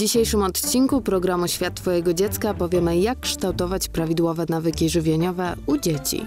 dzisiejszym odcinku programu Świat Twojego dziecka powiemy, jak kształtować prawidłowe nawyki żywieniowe u dzieci.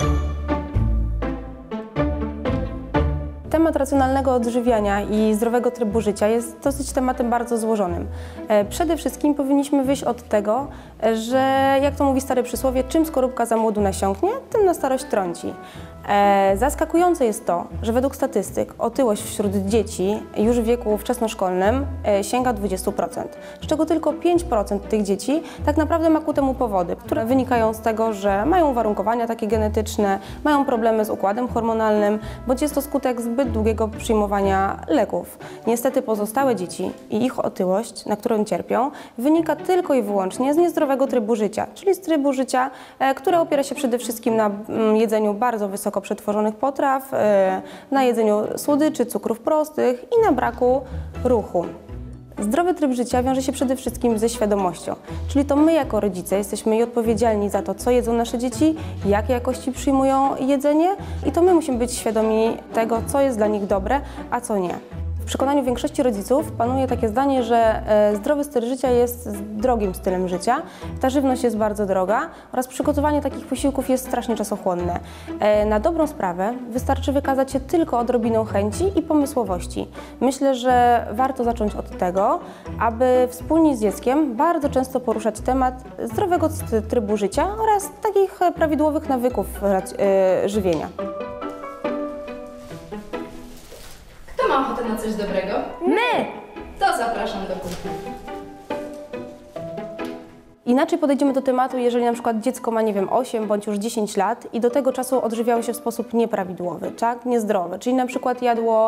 Temat racjonalnego odżywiania i zdrowego trybu życia jest dosyć tematem bardzo złożonym. Przede wszystkim powinniśmy wyjść od tego, że jak to mówi stare przysłowie, czym skorupka za młodu nasiąknie, tym na starość trąci. Zaskakujące jest to, że według statystyk otyłość wśród dzieci już w wieku wczesnoszkolnym sięga 20%, z czego tylko 5% tych dzieci tak naprawdę ma ku temu powody, które wynikają z tego, że mają uwarunkowania takie genetyczne, mają problemy z układem hormonalnym, bądź jest to skutek zbyt długiego przyjmowania leków. Niestety pozostałe dzieci i ich otyłość, na którą cierpią, wynika tylko i wyłącznie z niezdrowego trybu życia, czyli z trybu życia, które opiera się przede wszystkim na jedzeniu bardzo wysoko przetworzonych potraw, na jedzeniu słodyczy, cukrów prostych i na braku ruchu. Zdrowy tryb życia wiąże się przede wszystkim ze świadomością, czyli to my jako rodzice jesteśmy odpowiedzialni za to, co jedzą nasze dzieci, jakiej jakości przyjmują jedzenie i to my musimy być świadomi tego, co jest dla nich dobre, a co nie. W przekonaniu większości rodziców panuje takie zdanie, że zdrowy styl życia jest drogim stylem życia, ta żywność jest bardzo droga oraz przygotowanie takich posiłków jest strasznie czasochłonne. Na dobrą sprawę wystarczy wykazać się tylko odrobiną chęci i pomysłowości. Myślę, że warto zacząć od tego, aby wspólnie z dzieckiem bardzo często poruszać temat zdrowego trybu życia oraz takich prawidłowych nawyków żywienia. Kto ma ochotę na coś dobrego? My! To zapraszam do kuchni. Inaczej podejdziemy do tematu, jeżeli na przykład dziecko ma, nie wiem, 8 bądź już 10 lat i do tego czasu odżywiało się w sposób nieprawidłowy, tak? Niezdrowy, czyli na przykład jadło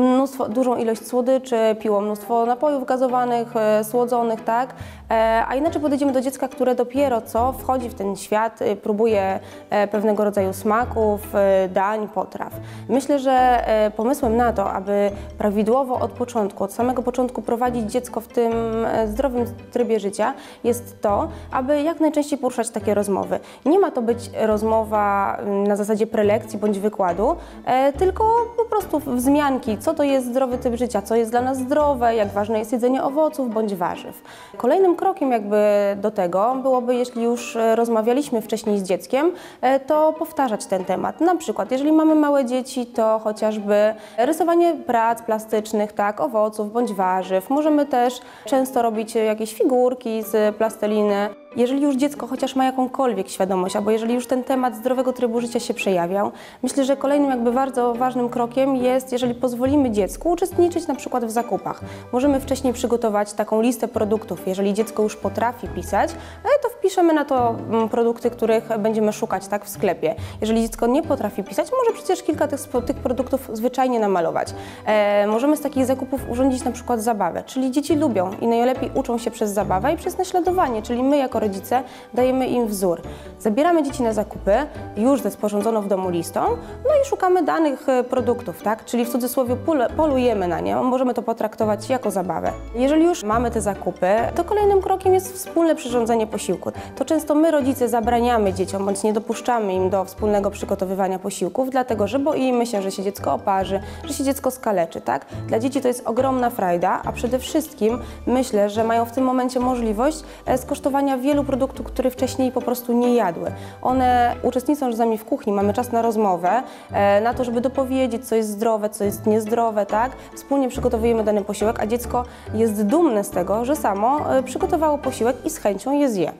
dużą ilość słodyczy, piło mnóstwo napojów gazowanych, słodzonych, tak? A inaczej podejdziemy do dziecka, które dopiero co wchodzi w ten świat, próbuje pewnego rodzaju smaków, dań, potraw. Myślę, że pomysłem na to, aby prawidłowo od początku, od samego początku prowadzić dziecko w tym zdrowym trybie życia jest to, aby jak najczęściej poruszać takie rozmowy. Nie ma to być rozmowa na zasadzie prelekcji bądź wykładu, tylko po prostu wzmianki, co to jest zdrowy typ życia, co jest dla nas zdrowe, jak ważne jest jedzenie owoców bądź warzyw. Kolejnym krokiem jakby do tego byłoby, jeśli już rozmawialiśmy wcześniej z dzieckiem, to powtarzać ten temat. Na przykład, jeżeli mamy małe dzieci, to chociażby rysowanie prac plastycznych, tak, owoców bądź warzyw. Możemy też często robić jakieś figurki z plasteliny. Jeżeli już dziecko chociaż ma jakąkolwiek świadomość, albo jeżeli już ten temat zdrowego trybu życia się przejawiał, myślę, że kolejnym jakby bardzo ważnym krokiem jest, jeżeli pozwolimy dziecku uczestniczyć na przykład w zakupach. Możemy wcześniej przygotować taką listę produktów. Jeżeli dziecko już potrafi pisać, to wpiszemy na to produkty, których będziemy szukać, tak, w sklepie. Jeżeli dziecko nie potrafi pisać, może przecież kilka tych produktów zwyczajnie namalować. Możemy z takich zakupów urządzić na przykład zabawę, czyli dzieci lubią i najlepiej uczą się przez zabawę i przez naśladowanie, czyli my jako rodzice dajemy im wzór. Zabieramy dzieci na zakupy już ze sporządzoną w domu listą, no i szukamy danych produktów, tak? Czyli w cudzysłowie polujemy na nie, możemy to potraktować jako zabawę. Jeżeli już mamy te zakupy, to kolejnym krokiem jest wspólne przyrządzenie posiłku. To często my rodzice zabraniamy dzieciom, bądź nie dopuszczamy im do wspólnego przygotowywania posiłków, dlatego że boimy się, że się dziecko oparzy, że się dziecko skaleczy, tak? Dla dzieci to jest ogromna frajda, a przede wszystkim myślę, że mają w tym momencie możliwość skosztowania wielu produktów, które wcześniej po prostu nie jadły. One uczestniczą z nami w kuchni, mamy czas na rozmowę, na to, żeby dopowiedzieć, co jest zdrowe, co jest niezdrowe, tak? Wspólnie przygotowujemy dany posiłek, a dziecko jest dumne z tego, że samo przygotowało posiłek i z chęcią je zje.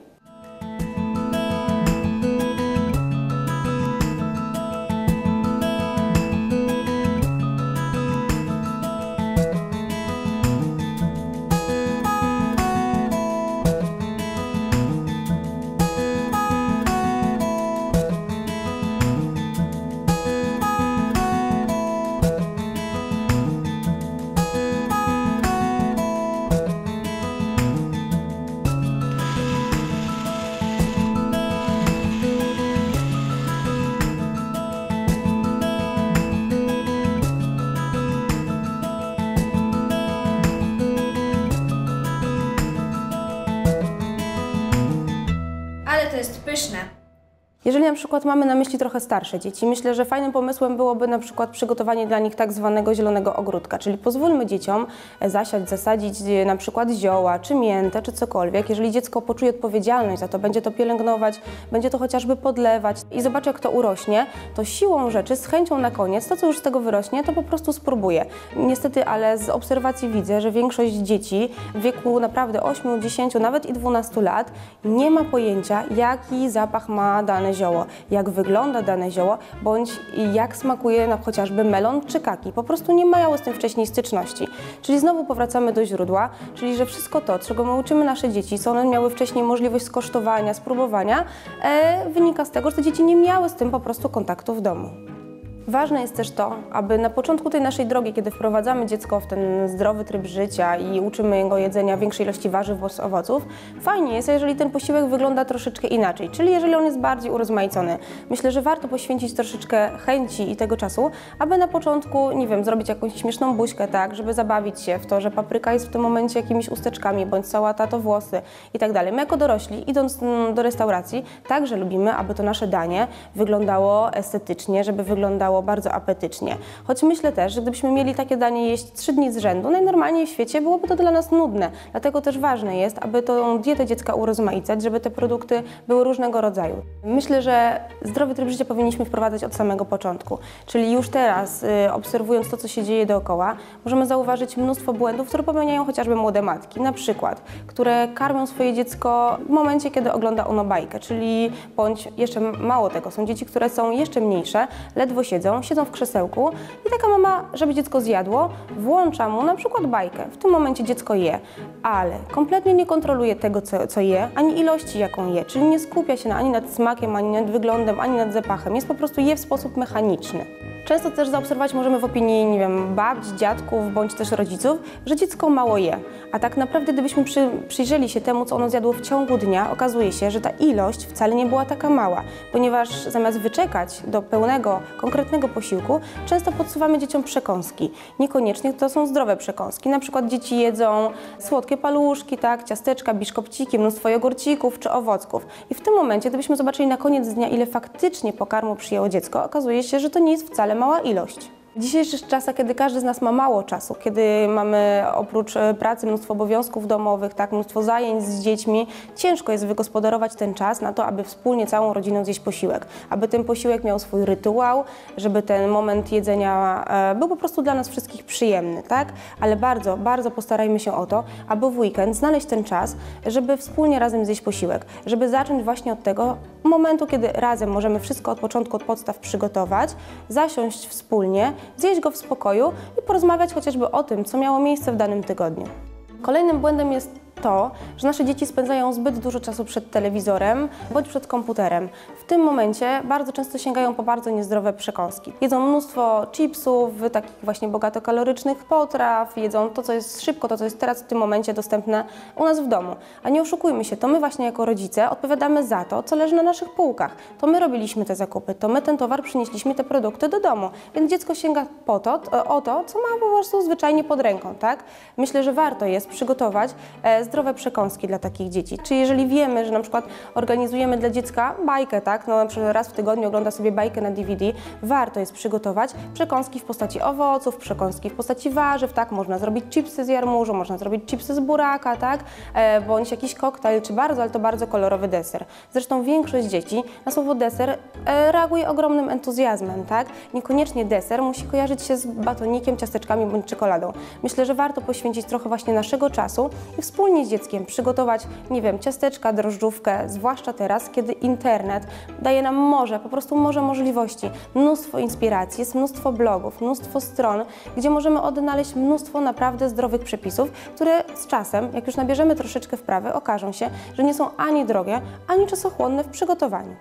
Jeżeli na przykład mamy na myśli trochę starsze dzieci, myślę, że fajnym pomysłem byłoby na przykład przygotowanie dla nich tak zwanego zielonego ogródka, czyli pozwólmy dzieciom zasadzić na przykład zioła, czy miętę, czy cokolwiek. Jeżeli dziecko poczuje odpowiedzialność za to, będzie to pielęgnować, będzie to chociażby podlewać i zobaczy, jak to urośnie, to siłą rzeczy, z chęcią na koniec, to co już z tego wyrośnie, to po prostu spróbuje. Niestety, ale z obserwacji widzę, że większość dzieci w wieku naprawdę 8, 10, nawet i 12 lat nie ma pojęcia, jaki zapach ma dane zioło, jak wygląda dane zioło, bądź jak smakuje chociażby melon czy kaki. Po prostu nie mają z tym wcześniej styczności. Czyli znowu powracamy do źródła, czyli że wszystko to, czego my uczymy nasze dzieci, co one miały wcześniej możliwość skosztowania, spróbowania, wynika z tego, że te dzieci nie miały z tym po prostu kontaktu w domu. Ważne jest też to, aby na początku tej naszej drogi, kiedy wprowadzamy dziecko w ten zdrowy tryb życia i uczymy jego jedzenia większej ilości warzyw bądź owoców, fajnie jest, jeżeli ten posiłek wygląda troszeczkę inaczej, czyli jeżeli on jest bardziej urozmaicony. Myślę, że warto poświęcić troszeczkę chęci i tego czasu, aby na początku, nie wiem, zrobić jakąś śmieszną buźkę, tak, żeby zabawić się w to, że papryka jest w tym momencie jakimiś usteczkami, bądź sałata to włosy i tak dalej. My jako dorośli, idąc do restauracji, także lubimy, aby to nasze danie wyglądało estetycznie, żeby wyglądało bardzo apetycznie. Choć myślę też, że gdybyśmy mieli takie danie jeść 3 dni z rzędu, najnormalniej w świecie byłoby to dla nas nudne. Dlatego też ważne jest, aby tą dietę dziecka urozmaicać, żeby te produkty były różnego rodzaju. Myślę, że zdrowy tryb życia powinniśmy wprowadzać od samego początku. Czyli już teraz, obserwując to, co się dzieje dookoła, możemy zauważyć mnóstwo błędów, które popełniają chociażby młode matki. Na przykład, które karmią swoje dziecko w momencie, kiedy ogląda ono bajkę, czyli bądź jeszcze mało tego, są dzieci, które są jeszcze mniejsze, ledwo siedzą w krzesełku i taka mama, żeby dziecko zjadło, włącza mu na przykład bajkę. W tym momencie dziecko je, ale kompletnie nie kontroluje tego, co je, ani ilości, jaką je, czyli nie skupia się ani nad smakiem, ani nad wyglądem, ani nad zapachem. Jest po prostu je w sposób mechaniczny. Często też zaobserwować możemy w opinii, nie wiem, babć, dziadków, bądź też rodziców, że dziecko mało je. A tak naprawdę, gdybyśmy przyjrzeli się temu, co ono zjadło w ciągu dnia, okazuje się, że ta ilość wcale nie była taka mała, ponieważ zamiast wyczekać do pełnego, konkretnego posiłku, często podsuwamy dzieciom przekąski. Niekoniecznie to są zdrowe przekąski. Na przykład dzieci jedzą słodkie paluszki, tak, ciasteczka, biszkopciki, mnóstwo jogurcików czy owocków. I w tym momencie, gdybyśmy zobaczyli na koniec dnia, ile faktycznie pokarmu przyjęło dziecko, okazuje się, że to nie jest wcale mała ilość. W dzisiejszych czasach, kiedy każdy z nas ma mało czasu, kiedy mamy oprócz pracy mnóstwo obowiązków domowych, tak, mnóstwo zajęć z dziećmi, ciężko jest wygospodarować ten czas na to, aby wspólnie całą rodziną zjeść posiłek. Aby ten posiłek miał swój rytuał, żeby ten moment jedzenia był po prostu dla nas wszystkich przyjemny, tak? Ale bardzo, bardzo postarajmy się o to, aby w weekend znaleźć ten czas, żeby wspólnie razem zjeść posiłek, żeby zacząć właśnie od tego momentu, kiedy razem możemy wszystko od początku, od podstaw przygotować, zasiąść wspólnie, zjeść go w spokoju i porozmawiać chociażby o tym, co miało miejsce w danym tygodniu. Kolejnym błędem jest to, że nasze dzieci spędzają zbyt dużo czasu przed telewizorem bądź przed komputerem. W tym momencie bardzo często sięgają po bardzo niezdrowe przekąski. Jedzą mnóstwo chipsów, takich właśnie bogato-kalorycznych potraw, jedzą to, co jest szybko, to, co jest teraz w tym momencie dostępne u nas w domu. A nie oszukujmy się, to my właśnie jako rodzice odpowiadamy za to, co leży na naszych półkach. To my robiliśmy te zakupy, to my ten towar przynieśliśmy, te produkty do domu. Więc dziecko sięga o to, co ma po prostu zwyczajnie pod ręką, tak? Myślę, że warto jest przygotować zdrowe przekąski dla takich dzieci. Czyli jeżeli wiemy, że na przykład organizujemy dla dziecka bajkę, tak, no na przykład raz w tygodniu ogląda sobie bajkę na DVD, warto jest przygotować przekąski w postaci owoców, przekąski w postaci warzyw, tak, można zrobić chipsy z jarmużu, można zrobić chipsy z buraka, tak, bądź jakiś koktajl, czy bardzo, ale to bardzo kolorowy deser. Zresztą większość dzieci na słowo deser reaguje ogromnym entuzjazmem, tak. Niekoniecznie deser musi kojarzyć się z batonikiem, ciasteczkami bądź czekoladą. Myślę, że warto poświęcić trochę właśnie naszego czasu i wspólnie z dzieckiem przygotować, nie wiem, ciasteczka, drożdżówkę, zwłaszcza teraz, kiedy internet daje nam po prostu morze możliwości, mnóstwo inspiracji, jest mnóstwo blogów, mnóstwo stron, gdzie możemy odnaleźć mnóstwo naprawdę zdrowych przepisów, które z czasem, jak już nabierzemy troszeczkę wprawy, okażą się, że nie są ani drogie, ani czasochłonne w przygotowaniu.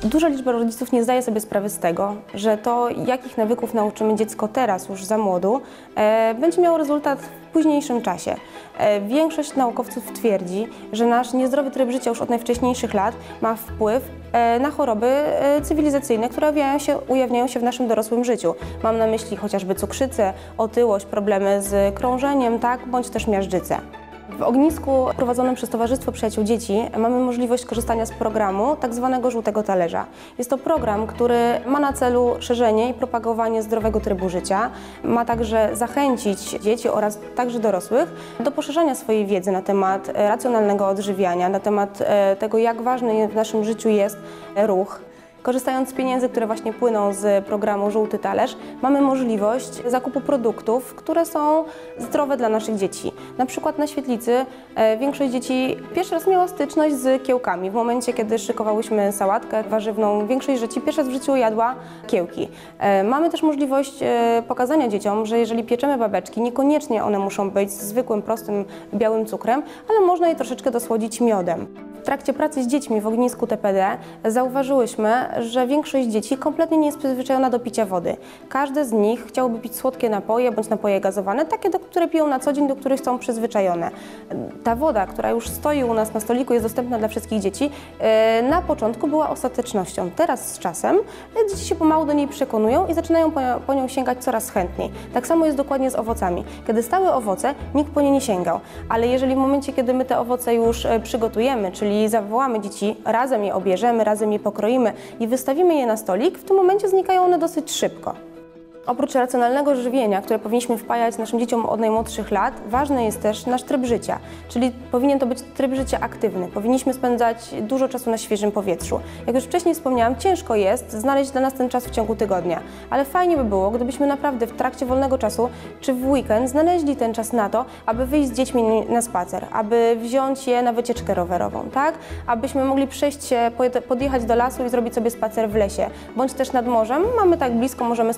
Duża liczba rodziców nie zdaje sobie sprawy z tego, że to, jakich nawyków nauczymy dziecko teraz, już za młodu, będzie miało rezultat w późniejszym czasie. Większość naukowców twierdzi, że nasz niezdrowy tryb życia już od najwcześniejszych lat ma wpływ na choroby cywilizacyjne, które ujawniają się w naszym dorosłym życiu. Mam na myśli chociażby cukrzycę, otyłość, problemy z krążeniem, bądź też miażdżycę. W ognisku prowadzonym przez Towarzystwo Przyjaciół Dzieci mamy możliwość korzystania z programu tzw. żółtego talerza. Jest to program, który ma na celu szerzenie i propagowanie zdrowego trybu życia. Ma także zachęcić dzieci oraz także dorosłych do poszerzania swojej wiedzy na temat racjonalnego odżywiania, na temat tego, jak ważny w naszym życiu jest ruch. Korzystając z pieniędzy, które właśnie płyną z programu Żółty Talerz, mamy możliwość zakupu produktów, które są zdrowe dla naszych dzieci. Na przykład na świetlicy większość dzieci pierwszy raz miała styczność z kiełkami. W momencie, kiedy szykowałyśmy sałatkę warzywną, większość dzieci pierwszy raz w życiu jadła kiełki. Mamy też możliwość pokazania dzieciom, że jeżeli pieczemy babeczki, niekoniecznie one muszą być z zwykłym, prostym, białym cukrem, ale można je troszeczkę dosłodzić miodem. W trakcie pracy z dziećmi w ognisku TPD zauważyłyśmy, że większość dzieci kompletnie nie jest przyzwyczajona do picia wody. Każde z nich chciałoby pić słodkie napoje bądź napoje gazowane, takie, które piją na co dzień, do których są przyzwyczajone. Ta woda, która już stoi u nas na stoliku, jest dostępna dla wszystkich dzieci, na początku była ostatecznością. Teraz z czasem dzieci się pomału do niej przekonują i zaczynają po nią sięgać coraz chętniej. Tak samo jest dokładnie z owocami. Kiedy stały owoce, nikt po nie nie sięgał, ale jeżeli w momencie, kiedy my te owoce już przygotujemy, czyli zawołamy dzieci, razem je obierzemy, razem je pokroimy i wystawimy je na stolik, w tym momencie znikają one dosyć szybko. Oprócz racjonalnego żywienia, które powinniśmy wpajać naszym dzieciom od najmłodszych lat, ważny jest też nasz tryb życia, czyli powinien to być tryb życia aktywny. Powinniśmy spędzać dużo czasu na świeżym powietrzu. Jak już wcześniej wspomniałam, ciężko jest znaleźć dla nas ten czas w ciągu tygodnia, ale fajnie by było, gdybyśmy naprawdę w trakcie wolnego czasu czy w weekend znaleźli ten czas na to, aby wyjść z dziećmi na spacer, aby wziąć je na wycieczkę rowerową, abyśmy mogli przejść się, podjechać do lasu i zrobić sobie spacer w lesie, bądź też nad morzem. Mamy tak blisko, możemy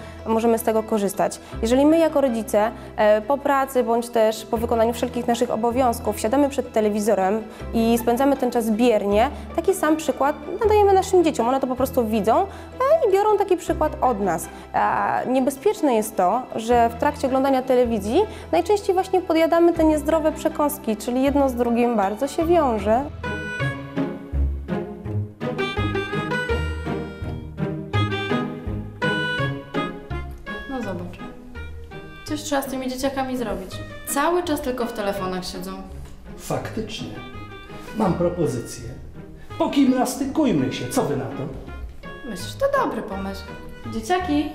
z tego korzystać. Jeżeli my jako rodzice po pracy bądź też po wykonaniu wszelkich naszych obowiązków siadamy przed telewizorem i spędzamy ten czas biernie, taki sam przykład nadajemy naszym dzieciom. One to po prostu widzą i biorą taki przykład od nas. Niebezpieczne jest to, że w trakcie oglądania telewizji najczęściej właśnie podjadamy te niezdrowe przekąski, czyli jedno z drugim bardzo się wiąże. Zobacz. Coś trzeba z tymi dzieciakami zrobić. Cały czas tylko w telefonach siedzą. Faktycznie. Mam propozycję. Pogimnastykujmy się. Co wy na to? Myślisz, to dobry pomysł. Dzieciaki!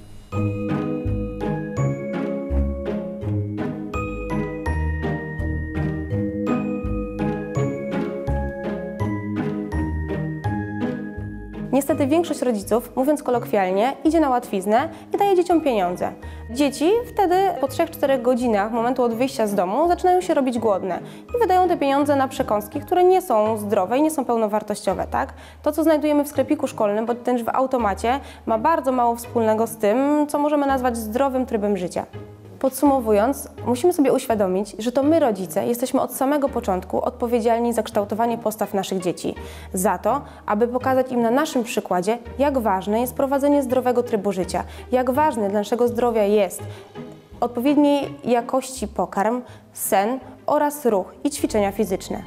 Niestety większość rodziców, mówiąc kolokwialnie, idzie na łatwiznę i daje dzieciom pieniądze. Dzieci wtedy po 3-4 godzinach momentu od wyjścia z domu zaczynają się robić głodne i wydają te pieniądze na przekąski, które nie są zdrowe i nie są pełnowartościowe. To, co znajdujemy w sklepiku szkolnym bądź też w automacie, ma bardzo mało wspólnego z tym, co możemy nazwać zdrowym trybem życia. Podsumowując, musimy sobie uświadomić, że to my, rodzice, jesteśmy od samego początku odpowiedzialni za kształtowanie postaw naszych dzieci. Za to, aby pokazać im na naszym przykładzie, jak ważne jest prowadzenie zdrowego trybu życia, jak ważny dla naszego zdrowia jest odpowiedniej jakości pokarm, sen oraz ruch i ćwiczenia fizyczne.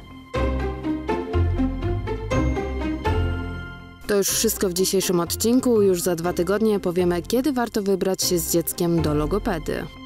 To już wszystko w dzisiejszym odcinku. Już za 2 tygodnie powiemy, kiedy warto wybrać się z dzieckiem do logopedy.